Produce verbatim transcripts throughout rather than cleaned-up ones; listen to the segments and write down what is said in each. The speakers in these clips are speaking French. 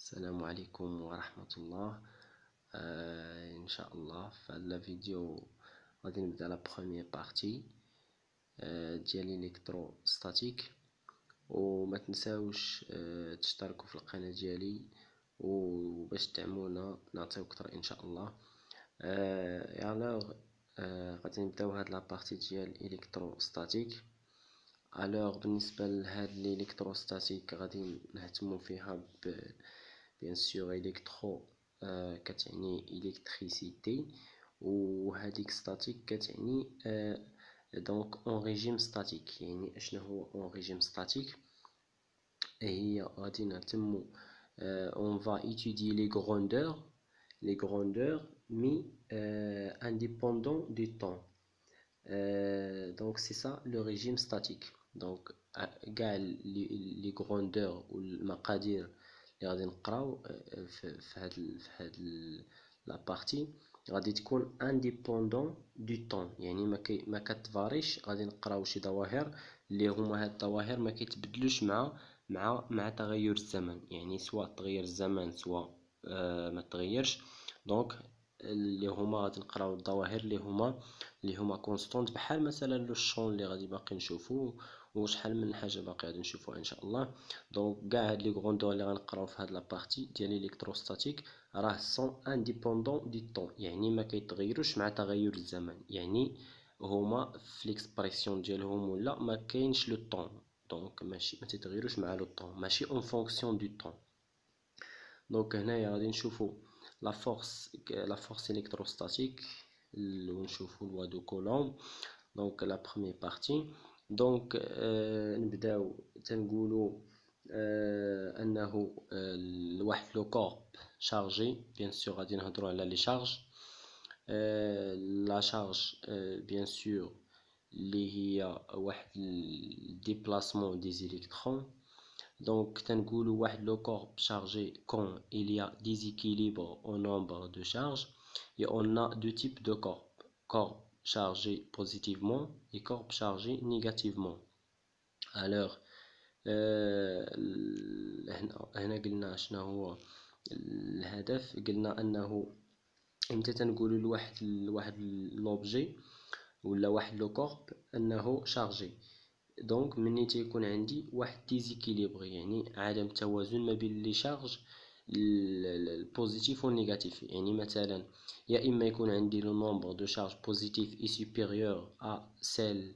السلام عليكم ورحمة الله. آه إن شاء الله في هذا الفيديو غادي نبدأ لا بروميير بارتي آه ديال الإلكتروستاتيك، وما تنساوش آه تشتركوا في القناة ديالي وباش تدعمونا نعطيو أكثر إن شاء الله. آه يالوغ آه غادي نبداو هاد لا بارتي ديال الإلكتروستاتيك. الوغ بالنسبة لهاد الإلكتروستاتيك غادي نهتمو فيها ب بيان سور إلكترو آه كتعني إلكتريسيتي، وهاديك ستاتيك كتعني آه دونك اون ريجيم ستاتيك. يعني اشنا هو اون ريجيم ستاتيك؟ هي غادي نهتمو اون فا étudier les grandeurs les grandeurs mais euh, indépendant du temps. Euh, donc c'est ça le régime statique. donc كاع les grandeurs والمقادير اللي غادي نقراو في هاد في هاد لا بارتي غادي تكون انديبوندون دو طون، يعني ما كي ما كتفاريش. غادي نقراو شي ظواهر اللي هما هاد الظواهر ما كيتبدلوش مع مع مع تغير الزمن، يعني سواء تغير الزمن سواء آه ما تغيرش. دونك اللي هما غادي نقراو الظواهر اللي هما اللي هما كونستونت، بحال مثلا لو شون اللي غادي باقي نشوفوه وشحال من حاجه باقي غادي نشوفوها ان شاء الله. دونك كاع هاد لي غروندور اللي غنقراو في هاد لا بارتي ديال الالكتروستاتيك راه سون انديبوندون دي طون، يعني ما كيتغيروش مع تغير الزمن، يعني هما في ليكسبرسيون ديالهم ولا ما كاينش لو طون. دونك ماشي ما تيتغيروش مع لو طون، ماشي اون فونكسيون دو طون. دونك هنايا غادي نشوفو لا فورس لا فورس الكتروستاتيك ونشوفو لوا دو كولوم. دونك لا بروميير بارتي دونك آه نبداو تنقولو آه انه آه واحد لو كورب شارجي. بيان سور غادي نهضرو على لي شارج. آه لا شارج آه بيان سور اللي هي واحد الديبلاسمون دي زيليكترون. donc تنقولو واحد لو كورب شارجي quand il y a déséquilibre au nombre de charges, et on a deux types de corps: corps chargé positivement et corps chargé négativement. alors هنا هنا قلنا شنو هو الهدف. قلنا انه امتى تنقولوا لواحد لواحد لوبجي ولا واحد لو كورب انه شارجي، دونك مني تيكون عندي واحد ديزيكيليبر، يعني عدم توازن ما بين لي شارج البوزيتيف والنيجاتيف. يعني مثلا يا اما يكون عندي لو نومبر دو شارج بوزيتيف اي سوبيريور ا سيل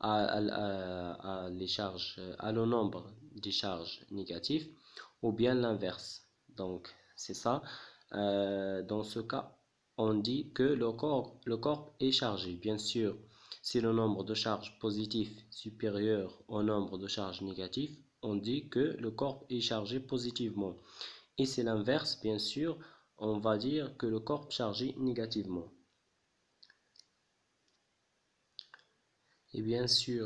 ا لي شارج ا لو نومبر دي شارج négatif, ou bien l'inverse. donc c'est ça. Euh, dans ce cas on dit que le corps le corps est chargé. bien sûr, si le nombre de charges positives supérieur au nombre de charges négatives, on dit que le corps est chargé positivement. Et c'est l'inverse, bien sûr, on va dire que le corps est chargé négativement. Et bien sûr,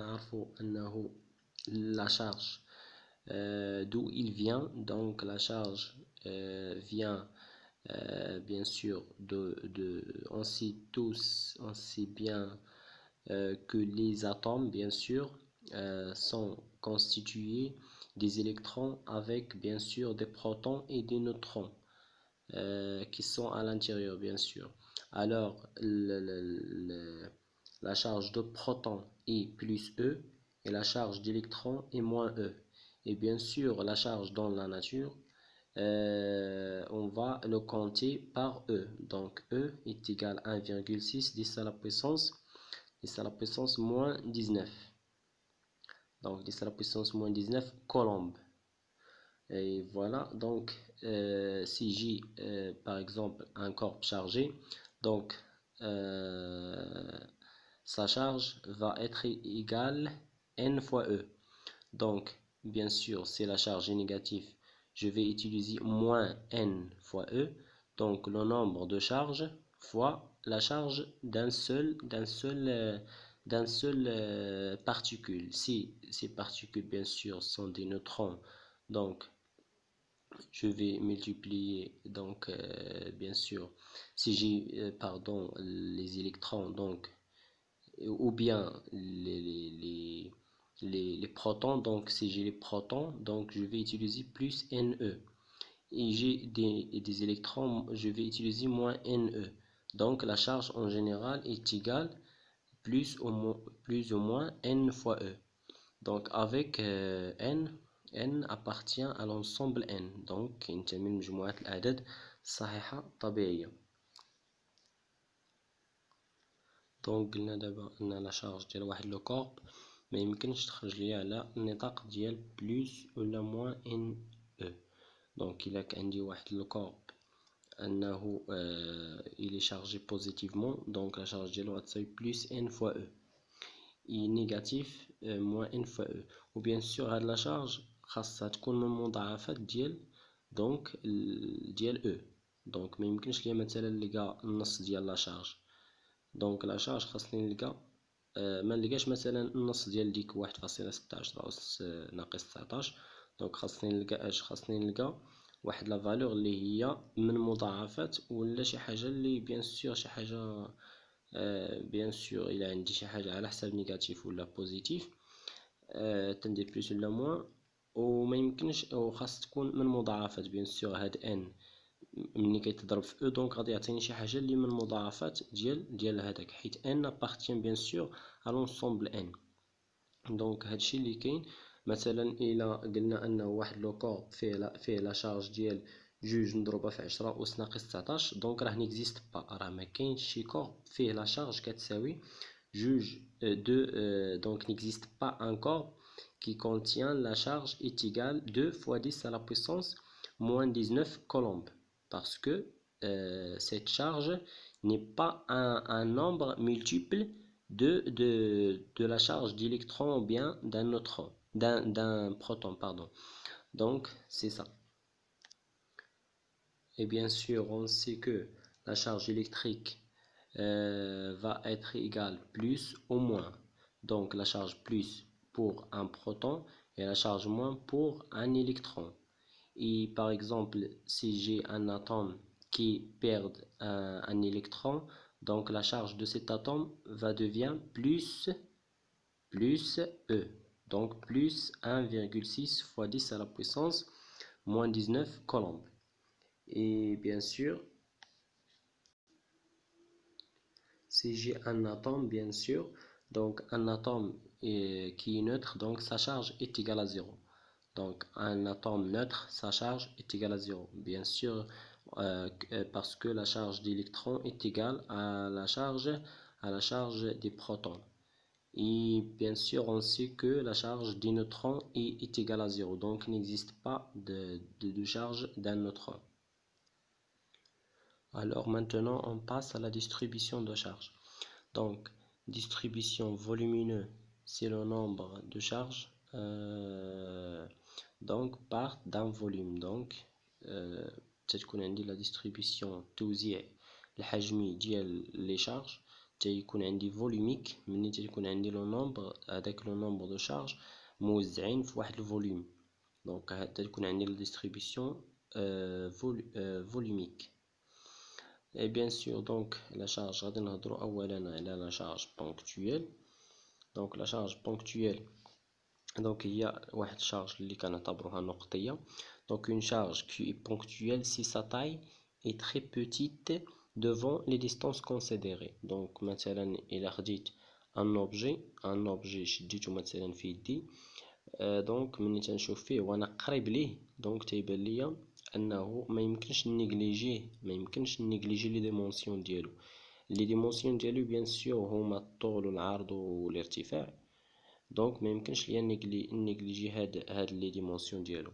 la charge, euh, d'où il vient. Donc la charge euh, vient euh, bien sûr de, de on sait tous, on sait bien Euh, que les atomes, bien sûr, euh, sont constitués des électrons avec, bien sûr, des protons et des neutrons euh, qui sont à l'intérieur, bien sûr. Alors, le, le, le, la charge de proton est plus E et la charge d'électron est moins E. Et bien sûr, la charge dans la nature, euh, on va le compter par E. Donc, E est égal à un virgule six dix à la puissance dix à la puissance moins dix-neuf. donc dix à la puissance moins dix-neuf coulombs. Et voilà. donc euh, si j'ai euh, par exemple un corps chargé, donc euh, sa charge va être égale n fois E. donc bien sûr, si la charge est négative, je vais utiliser moins n fois E, donc le nombre de charges fois la charge d'un seul d'un seul euh, d'un seul euh, particule. Si ces particules bien sûr sont des neutrons, donc je vais multiplier donc euh, bien sûr si j'ai euh, pardon les électrons, donc ou bien les, les, les Les, les protons. donc si j'ai les protons, donc je vais utiliser plus Ne. et j'ai des, des électrons, je vais utiliser moins Ne. Donc la charge en général est égale plus ou, moins, plus ou moins N fois E. Donc avec euh, N, N appartient à l'ensemble N. donc ينتمي لمجموعة الأعداد الصحيحة الطبيعية. دونك قلنا دابا أن لا شارج ديال واحد لو كورب ما يمكنش تخرج ليا على النطاق ديال بلوس ولا موان ان او. دونك إلا كان عندي واحد لو كورب أنه إلي شارجي بوزيتيفمون دونك لا شارج ديالو غتساوي بلوس ان فوا او اي نيجاتيف موان ان فوا او. و بيان سور هاد لا شارج خاصها تكون من مضاعفات ديال دونك ديال او. دونك ما يمكنش ليا مثلا نلقى النص ديال لا شارج. دونك لا شارج خاصني نلقى آه ما نلقاش مثلا النص ديال ديك واحد فاصلة ستاش أس ناقص تسعطاش. دونك خاصني نلقى اش خاصني نلقى واحد لا فالور اللي هي من مضاعفات ولا شي حاجه اللي بيان سور شي حاجه آه بيان سور الا عندي شي حاجه على حساب نيجاتيف ولا بوزيتيف آه تندير بلس ولا موان وما يمكنش او خاص تكون من مضاعفات بيان سور هاد ان ملي كيتضرب في او دونك غادي يعطيني شي حاجه اللي من مضاعفات ديال ديال هذاك حيت ان ابارتيان بيان سور ا لونسومبل ان. دونك هادشي اللي كاين مثلا الا قلنا انه واحد لو كورب فيه لا فيه لا شارج ديال جوج مضروبه في عشرة اس ناقص تسعطاش دونك راه نيكزيست با راه ما كاينش شي كورب فيه لا شارج كتساوي جوج دو دونك نيكزيست با ان كورب qui contient la charge est égale deux fois dix à la puissance moins dix-neuf coulombs parce que euh, cette charge n'est pas un, un nombre multiple de, de, de la charge d'électron ou bien d'un neutron, d'un, d'un proton, pardon. Donc, c'est ça. Et bien sûr, on sait que la charge électrique euh, va être égale plus ou moins. Donc, la charge plus pour un proton et la charge moins pour un électron. Et par exemple, si j'ai un atome qui perd un, un électron, donc la charge de cet atome va devenir plus, plus E. Donc plus un virgule six fois dix à la puissance moins dix-neuf coulombs. Et bien sûr, si j'ai un atome, bien sûr, donc un atome est, qui est neutre, donc sa charge est égale à zéro. Donc un atome neutre, sa charge est égale à zéro. Bien sûr, euh, parce que la charge d'électrons est égale à la charge, à la charge des protons. Et bien sûr, on sait que la charge des neutrons est, est égale à zéro. Donc il n'existe pas de, de, de charge d'un neutron. Alors maintenant, on passe à la distribution de charge. Donc, distribution volumineux, c'est le nombre de charges euh, donc part d'un volume. Donc تتكون عندي la distribution التوزيع الحجمي ديال لي شارج تيكون عندي فوليميك ملي تيكون عندي لو نومبر هذاك لو نومبر دو شارج موزعين في واحد الفوليوم. دونك هاد تكون عندي la distribution فوليميك. Et bien sûr, donc la charge, غادي نهضروا أولا على la charge ponctuelle. Donc la charge ponctuelle, donc هي واحد charge اللي كنعتبروها نقطية. Donc une charge qui est ponctuelle si sa taille est très petite devant les distances considérées. Donc مثلا إلا خديت un objet, un objet شديتو مثلا في يدي دونك ملي تنشوف فيه وانا قريب ليه دونك تيبان ليا انه ما يمكنش نيغليجيه ما يمكنش نيغليجي لي ديمونسيون ديالو. لي ديمونسيون ديالو بيان سور هما الطول والعرض والارتفاع دونك ما يمكنش ليا نيغليجي هاد هاد لي ديمونسيون ديالو.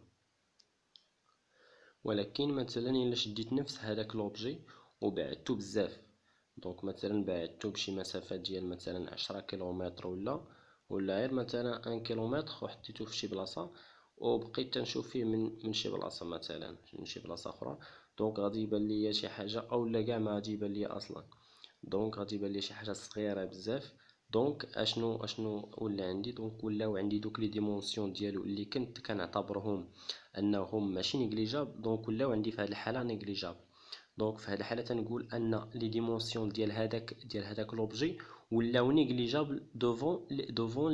ولكن مثلا الا شديت نفس هذاك لوبجي وبعدتو بزاف دونك مثلا بعدتو بشي مسافه ديال مثلا عشرة كيلومتر ولا ولا غير مثلا واحد كيلومتر وحطيتو في شي بلاصه وبقيت تنشوف فيه من من شي بلاصه مثلا من شي بلاصه اخرى دونك غادي يبان ليا شي حاجه او لا كاع ما غادي يبان ليا اصلا. دونك غادي يبان ليا شي حاجه صغيره بزاف. دونك اشنو اشنو ولا عندي دونك ولاو عندي دوك لي ديمونسيون ديالو اللي كنت كنعتبرهم انهم ماشي نيغليجابل دونك ولاو عندي في هذه الحاله نيغليجابل. دونك في هذه الحاله تنقول ان لي ديمونسيون ديال هذاك ديال هذاك لوبجي ولاو نيغليجابل دوفون دوفون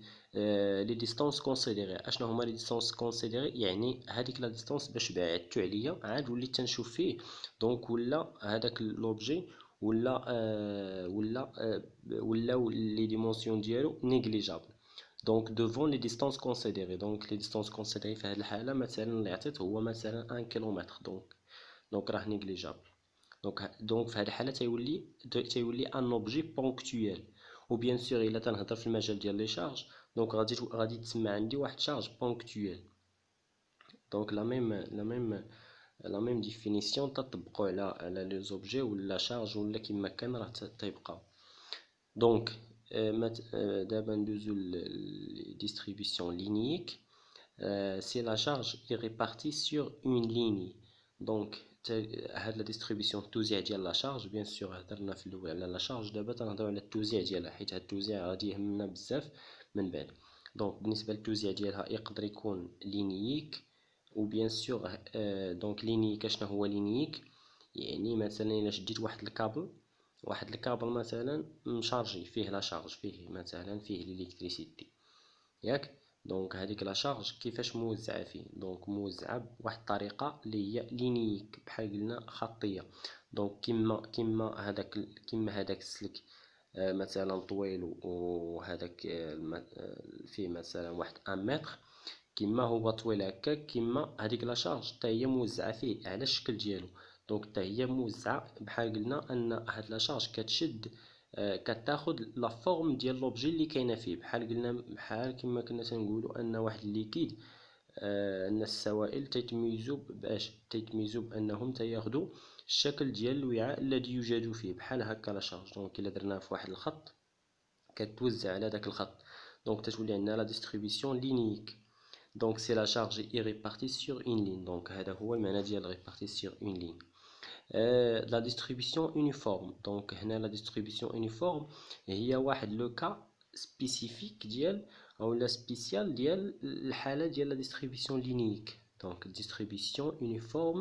لي ديستانس كونسيديري. اشنو هما لي ديستانس كونسيديري؟ يعني هذيك لا ديستانس باش بعدتو عليا عاد وليت تنشوف فيه، دونك ولا هذاك لوبجي ولا آه ولا آه ولاو لي ديمونسيون ديالو نيغليجابل. دونك دوفون لي ديستانس كونسيديري. دونك لي ديستانس كونسيديري في هذه الحاله مثلا اللي عطيت هو مثلا واحد كيلومتر، دونك دونك راه نيغليجابل. دونك دونك في هذه الحاله تيولي تيولي ان اوبجي بونكتويال. وبيان سور الا تنهضر في المجال ديال لي شارج، دونك غادي غادي تسمى عندي واحد شارج بونكتويال. دونك لا ميم لا ميم لا ميم ديفينيسيون تطبقوا على على لي زوبجي ولا شارج ولا كما كان راه تيبقاو. دونك دابا ندوزو ل ديستريبيسيون لينييك. سي لا شارج est répartie sur une ligne. دونك هاد لا ديستريبيسيون التوزيع ديال لا شارج، بيان سور هضرنا في الاول على لا شارج، دابا تنهضروا على التوزيع ديالها حيت هاد التوزيع غادي يهمنا بزاف من بعد. دونك بالنسبه للتوزيع ديالها يقدر يكون لينييك وبيان سور دونك لينييك. اشنا هو لينييك؟ يعني مثلا الا شديت واحد الكابل واحد الكابل مثلا مشارجي فيه لا شارج، فيه مثلا فيه الالكتريسيتي ياك، دونك هذيك لا شارج كيفاش موزعه فيه؟ دونك موزعه بواحد الطريقه اللي هي لينييك بحال قلنا خطيه. دونك كيما كيما هذاك كيما هذاك السلك آه مثلا طويل وهذاك آه فيه مثلا واحد ان متر، كيما هو طويل هكا كيما هذيك لا شارج حتى هي موزعه فيه على الشكل ديالو. دونك حتى هي موزعه بحال قلنا ان هاد لا شارج كتشد آه كتاخد لا فورم ديال لوبجي اللي كاينه فيه. بحال قلنا بحال كما كنا تنقولوا ان واحد الليكيد آه ان السوائل تيتميزوا باش تيتميزوا بانهم تياخذوا الشكل ديال الوعاء الذي يوجد فيه. بحال هكا لا شارج دونك الا درناها في واحد الخط كتوزع على داك الخط، دونك تتولي عندنا لا ديستريبيسيون لينييك. دونك سي لا شارج est répartie sur une ligne. دونك هذا هو المعنى ديال répartie sur une ligne. Euh, la distribution uniforme. دونك هنا la distribution uniforme هي واحد لو كا سبيسيفيك ديال او لا سبيسيال ديال الحاله ديال la distribution linéique. دونك distribution uniforme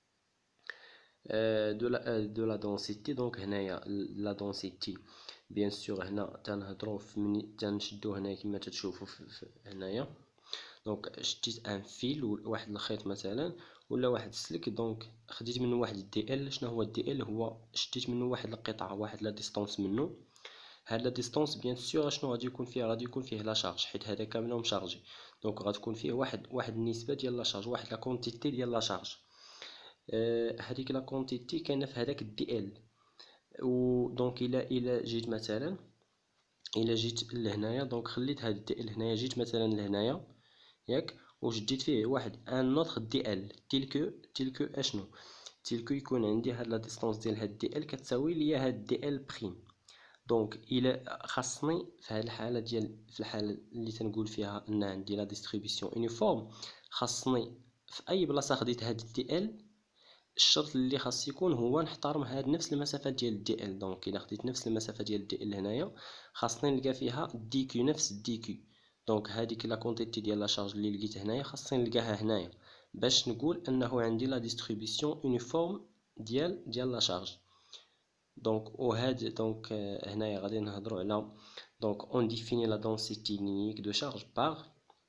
euh, de la euh, de la densité. دونك هنايا la densité بيان سور هنا تنهضروا في مني تنشدو هنا كما تتشوفوا هنايا. دونك شديت ان فيل واحد الخيط مثلا ولا واحد السلك، دونك خديت منه واحد الدي ال. شنو هو الدي ال؟ هو شديت منه واحد القطعه واحد لا ديستانس منه. هاد لا ديستانس بيان سور شنو غادي يكون فيه؟ غادي يكون فيه لا شارج حيت هذا كامله مشارجي. دونك غتكون فيه واحد واحد النسبه ديال لا شارج، واحد لا كونتيتي ديال لا شارج. آه هذيك لا كونتيتي كاينه في هذاك الدي ال. و دونك الا الا جيت مثلا الا جيت لهنايا، دونك خليت هاد الدي ال هنايا، جيت مثلا لهنايا ياك وجديت فيه واحد ان اوتر دي ال تيلكو تيلكو اشنو تيلكو يكون عندي هاد لا ديستانس ديال هاد دي ال كتساوي ليا هاد دي ال بريم. دونك الى خاصني في هاد الحاله ديال في الحاله اللي تنقول فيها ان عندي لا ديستريبيسيون يونيفورم، خاصني في اي بلاصه خديت هاد دي ال الشرط اللي خاص يكون هو نحترم هاد نفس المسافه ديال الدي ال. دونك الا خديت نفس المسافه ديال الدي ال هنايا خاصني نلقى فيها دي كيو نفس الدي كيو. دونك هذيك لا كونتيتي ديال لا شارج اللي لقيت هنايا خاصني نلقاها هنايا باش نقول انه عندي لا ديستريبيسيون يونيفورم ديال ديال لا شارج. دونك وهاد دونك هنايا غادي نهضروا على دونك اون ديفيني لا دونسيتي لينييك دو شارج باغ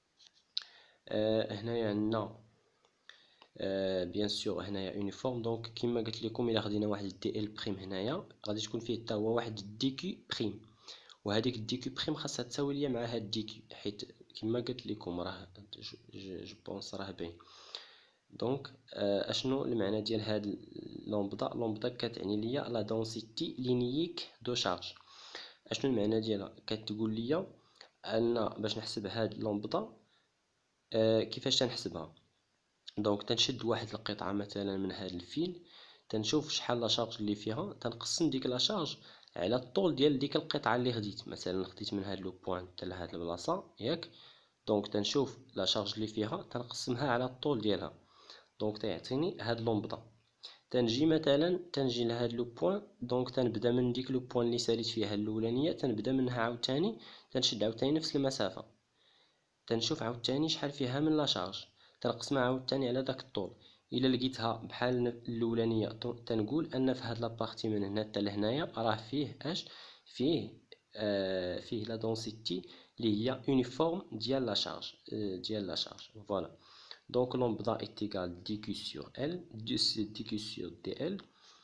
هنايا عندنا بيان سور هنايا يونيفورم. دونك كما قلت لكم الا خدينا واحد دي ال بريم هنايا غادي تكون فيه حتى هو واحد دي كي بريم، وهذيك دي كي بريم خاصها تساوي ليا مع هاد دي كي حيت كما قلت لكم راه جو بونس راه باين. دونك اشنو المعنى ديال هاد لومبدا؟ لومبدا كتعني ليا لا دونسيتي لينييك دو شارج. اشنو المعنى ديالها؟ كتقول ليا ان باش نحسب هاد لومبدا آه كيفاش تنحسبها؟ دونك تنشد واحد القطعه مثلا من هاد الفيل، تنشوف شحال لا شارج اللي فيها، تنقسم ديك لا شارج على الطول ديال ديك القطعه اللي خديت. مثلا خديت من هاد لو بوين حتى لهاد البلاصه ياك، دونك تنشوف لا شارج اللي فيها تنقسمها على الطول ديالها، دونك تيعطيني هاد لومبدا. تنجي مثلا تنجي لهاد لو بوين، دونك تنبدا من ديك لو بوين اللي ساليت فيها الاولانيه، تنبدا منها عاوتاني تنشد عاوتاني نفس المسافه، تنشوف عاوتاني شحال فيها من لا شارج، تنقسمها عاوتاني على داك الطول. الا لقيتها بحال الاولانيه تنقول ان في هاد لابارتي من هنا حتى لهنايا راه فيه اش فيه آه فيه لا دونسيتي اللي هي يونيفورم ديال لا شارج آه ديال لا شارج فوالا. دونك lambda est égal dq sur L, dq sur dl.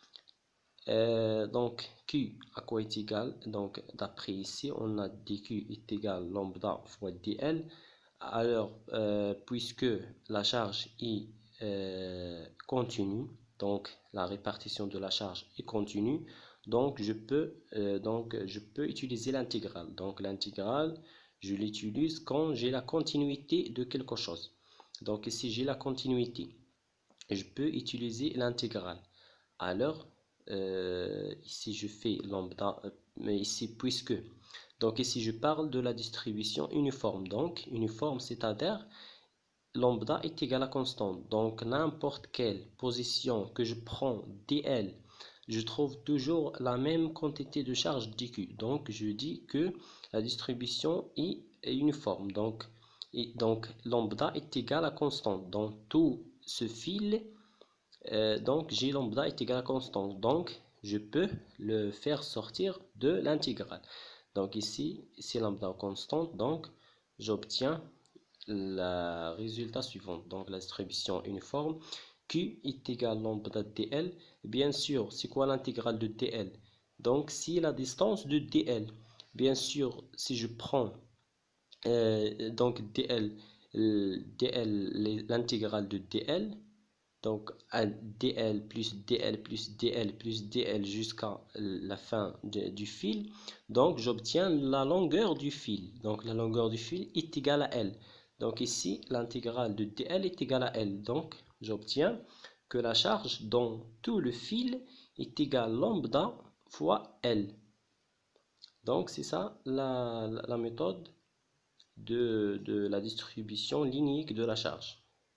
Euh, donc Q à quoi est égal, donc d'après ici on a dq est égal lambda fois dl. Alors euh, puisque la charge est euh, continue, donc la répartition de la charge est continue, donc je peux euh, donc je peux utiliser l'intégrale. Donc l'intégrale je l'utilise quand j'ai la continuité de quelque chose. Donc ici j'ai la continuité, je peux utiliser l'intégrale. Alors euh, ici je fais lambda, mais ici puisque donc ici je parle de la distribution uniforme. Donc uniforme, c'est-à-dire lambda est égal à constante. Donc n'importe quelle position que je prends dl, je trouve toujours la même quantité de charge dq. Donc je dis que la distribution est uniforme. Donc et donc lambda est égal à constante. Dans tout ce fil, euh, donc j'ai lambda est égal à constante. Donc je peux le faire sortir de l'intégrale. Donc ici, c'est lambda constante. Donc j'obtiens le résultat suivant. Donc la distribution uniforme. Q est égal à lambda dl. Bien sûr, c'est quoi l'intégrale de dl? Donc si la distance de dl, bien sûr, si je prends euh, donc dl, dl l'intégrale de dl, donc dl plus dl plus dl plus dl jusqu'à la fin de, du fil, donc j'obtiens la longueur du fil. Donc la longueur du fil est égale à L. Donc ici l'intégrale de dl est égale à L. Donc j'obtiens que la charge dans tout le fil est égale à lambda fois L. Donc c'est ça la, la, la méthode de, de la distribution linéaire de la charge.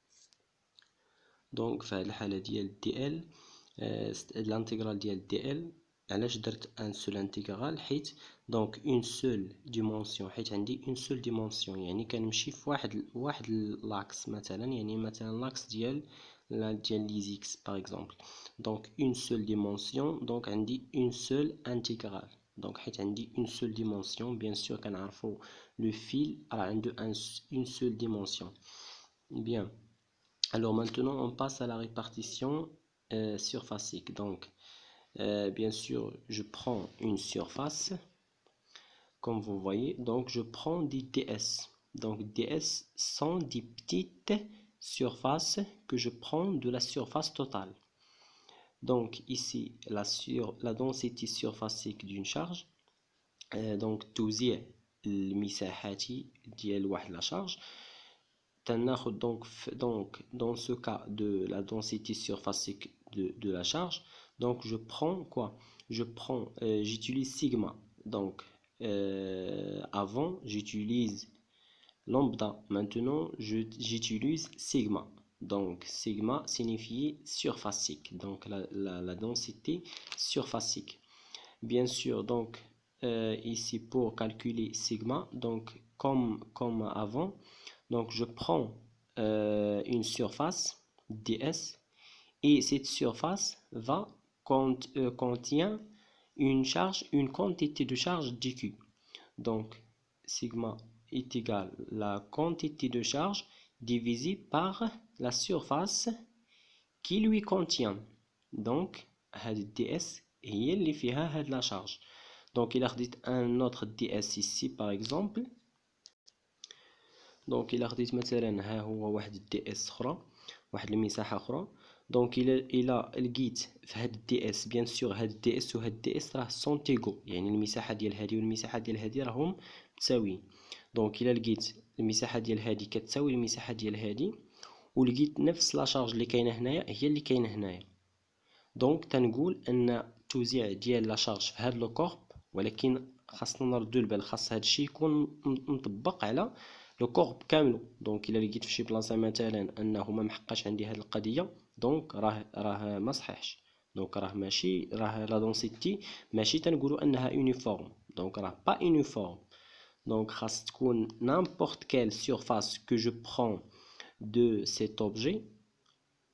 دونك في هذه الحالة ديال دي ال الانتيغرال ديال دي ال علاش درت ان سول انتيغرال؟ حيت دونك اون سول ديمونسيون، حيت عندي اون سول ديمونسيون يعني كنمشي في واحد واحد لاكس مثلا، يعني مثلا لاكس ديال ديال لي زيكس باغ اكزومبل. دونك اون سول ديمونسيون، دونك عندي اون سول انتيغرال. دونك حيت عندي اون سول ديمونسيون بيان سور كنعرفوا لو فيل راه عنده اون سول ديمونسيون. بيان. Alors maintenant on passe à la répartition euh, surfacique. Donc euh, bien sûr je prends une surface comme vous voyez, donc je prends des ds. Donc ds sont des petites surfaces que je prends de la surface totale. Donc ici la, sur, la densité surfacique d'une charge euh, donc توزيع المساحات ديال واحد la charge. Donc, donc dans ce cas de la densité surfacique de, de la charge, donc je prends quoi? Je prends, euh, j'utilise sigma. Donc euh, avant j'utilise lambda, maintenant j'utilise sigma. Donc sigma signifie surfacique, donc la, la, la densité surfacique. Bien sûr, donc euh, ici pour calculer sigma, donc comme, comme avant, donc je prends euh, une surface ds et cette surface va cont, euh, contient une charge, une quantité de charge dq. Donc sigma est égal à la quantité de charge divisée par la surface qui lui contient. Donc ds هي اللي فيها هاد la charge. Donc il a dit un autre ds ici par exemple. دونك الى خديت مثلا ها هو واحد الدي اس اخرى، واحد المساحه اخرى. دونك الى الى لقيت في هاد الدي اس بيان سور هاد الدي اس وهاد الدي اس راه سونتيغو، يعني المساحه ديال هادي والمساحه ديال هادي راهم متساويين. دونك الى لقيت المساحه ديال هادي كتساوي المساحه ديال هادي ولقيت نفس لا شارج اللي كاينه هنايا هي اللي كاينه هنايا، دونك تنقول ان التوزيع ديال لا شارج في هاد لو كورب، ولكن خاصنا نردو البال، خاص هاد الشيء يكون مطبق على لو كورب كامل. دونك الا لقيت في شي بلاصه مثلا انه ما محققش عندي هذه القضيه، دونك راه راه ما صحيحش. دونك راه ماشي راه لا دونسيتي ماشي تنقولوا انها يونيفورم، دونك راه با يونيفورم. دونك خاص تكون n'importe quelle surface que je prends de cet objet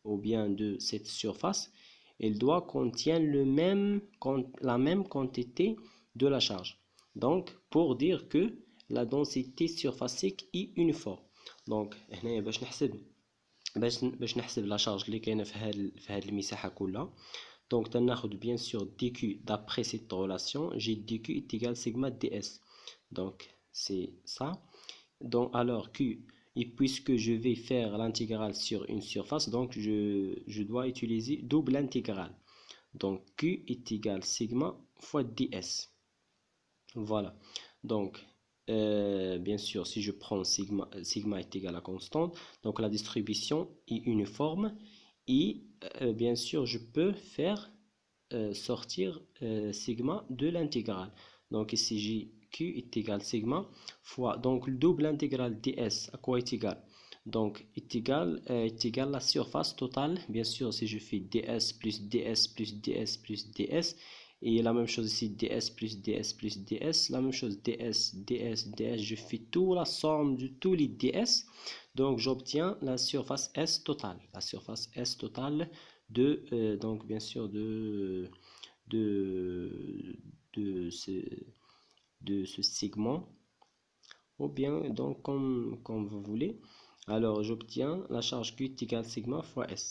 ou bien de cette surface, il doit contenir le même, la même quantité de la charge. Donc, pour dire que la densité surfacique est uniforme. Donc, هنا باش نحسب باش باش نحسب لا شارج اللي كاينه في هاد في هاد المساحه كلها. Donc, تناخد bien sûr dq d'après cette relation, j'ai dq est égal sigma ds. Donc, c'est ça. Donc, alors q, et puisque je vais faire l'intégrale sur une surface, donc je, je dois utiliser double intégrale. Donc, q est égal sigma fois ds. Voilà. Donc, euh, bien sûr, si je prends sigma, sigma est égal à constante, donc la distribution est uniforme. Et euh, bien sûr, je peux faire euh, sortir euh, sigma de l'intégrale. Donc ici, j'ai q est égal sigma fois, donc le double intégrale ds, à quoi est égal? Donc est égal, euh, est égal la surface totale. Bien sûr, si je fais ds plus ds plus ds plus ds, et la même chose ici, ds plus ds plus ds, la même chose, ds, ds, ds, je fais toute la somme de tous les ds, donc j'obtiens la surface S totale, la surface S totale de, euh, donc bien sûr, de, de, de, ce, de ce segment, ou bien, donc, comme, comme vous voulez. Alors, j'obtiens la charge Q est égale sigma fois S.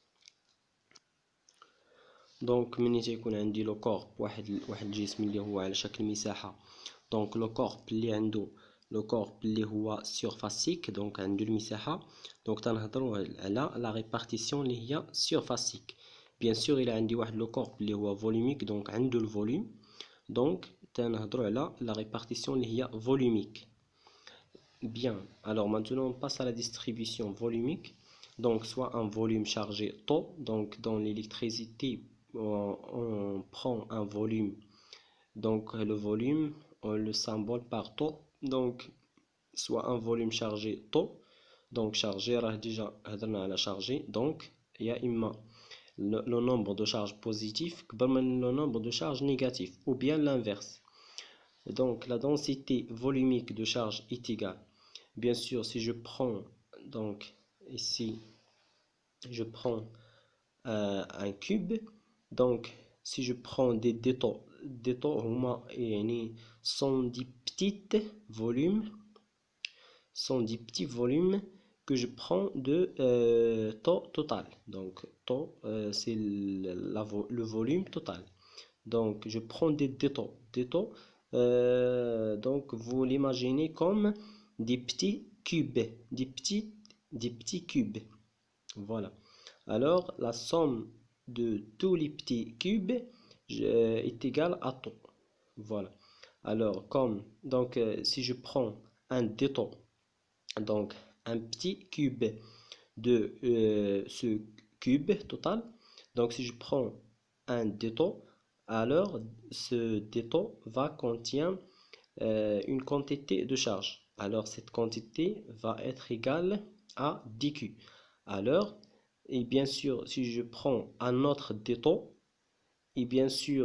دونك ملي تيكون عندي لو كورب واحد واحد الجسم اللي هو على شكل مساحه. دونك لو كورب اللي عنده لو كورب اللي هو سيرفاسيك، دونك عنده المساحه، دونك تنهضروا على لا ريبارتيسيون اللي هي سيرفاسيك. بيان سور الا عندي واحد لو كورب اللي هو فوليميك، دونك عنده الفوليوم، دونك تنهضروا على لا ريبارتيسيون اللي هي فوليميك. Bien, alors maintenant on passe à la distribution volumique. Donc soit un volume chargé taux, donc dans l'électricité on, on prend un volume, donc le volume on le symbole par taux, donc soit un volume chargé taux, donc chargé déjà هضرنا على chargé, donc il y a إما le, le nombre de charges positives que le nombre de charges négatives, ou bien l'inverse. Donc la densité volumique de charge est égale, bien sûr, si je prends donc ici je prends euh, un cube, donc si je prends des détaux détaux sont des petits volumes, sont des petits volumes que je prends de euh, taux total. Donc taux euh, c'est le, le volume total. Donc je prends des détaux détaux euh, donc vous l'imaginez comme des petits cubes, des petits des petits cubes. Voilà. Alors la somme de tous les petits cubes euh, est égale à taux. Voilà. Alors comme donc euh, si je prends un détaux, donc un petit cube de euh, ce cube total, donc si je prends un détaux, alors ce détaux va contenir euh, une quantité de charge. Alors cette quantité va être égale à dq. Alors, et bien sûr, si je prends un autre détaux, et bien sûr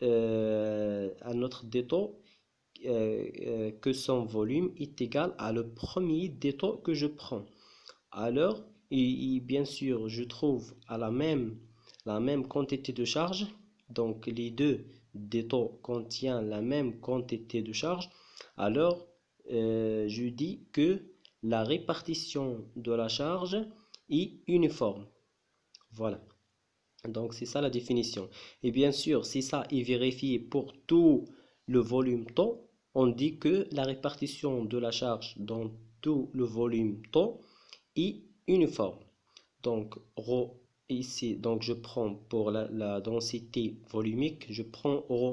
euh, un autre détaux euh, euh, que son volume est égal à le premier détaux que je prends. Alors, et, et bien sûr, je trouve à la même la même quantité de charge. Donc les deux détaux contiennent la même quantité de charge. Alors, euh, je dis que la répartition de la charge est uniforme. Voilà. Donc c'est ça la définition. Et bien sûr, si ça est vérifié pour tout le volume taux, on dit que la répartition de la charge dans tout le volume taux est uniforme. Donc rho ici, donc je prends pour la, la densité volumique, je prends rho.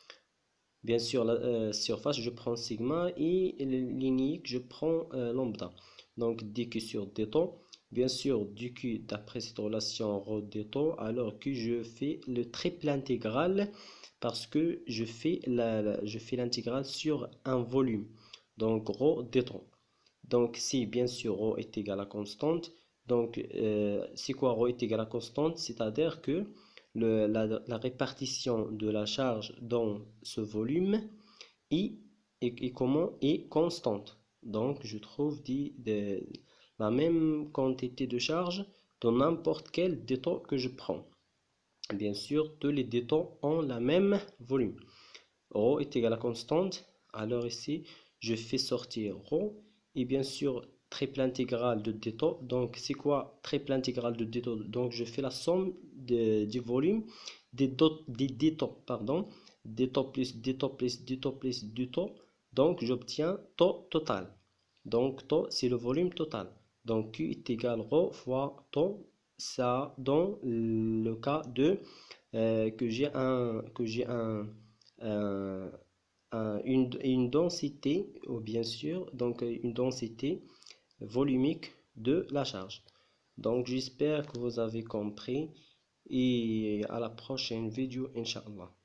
Bien sûr, la euh, surface, je prends sigma, et l'inique, je prends euh, lambda. Donc dq sur détaux, bien sûr, dq d'après cette relation rho détaux, alors que je fais le triple intégral parce que je fais la, la je fais l'intégrale sur un volume. Donc rho détaux. Donc si bien sûr rho est égal à constante, donc euh, c'est quoi rho est égal à constante? C'est-à-dire que Le, la, la répartition de la charge dans ce volume est, est, est, comment, est constante. Donc je trouve dit de, la même quantité de charge dans n'importe quel détaux que je prends. Bien sûr, tous les détaux ont la même volume. Rho est égal à constante. Alors ici, je fais sortir Rho. Et bien sûr, triple intégrale de détaux. Donc, c'est quoi triple intégrale de détaux? Donc, je fais la somme de, du volume des, des détaux, pardon. Détaux plus détaux plus détaux plus détaux. Donc, j'obtiens taux total. Donc, taux, c'est le volume total. Donc, Q est égal à Rho fois taux. Ça, dans le cas de euh, que j'ai un, que j'ai un, un, un une, une densité, ou bien sûr, donc une densité volumique de la charge. Donc, j'espère que vous avez compris et à la prochaine vidéo, Inch'Allah.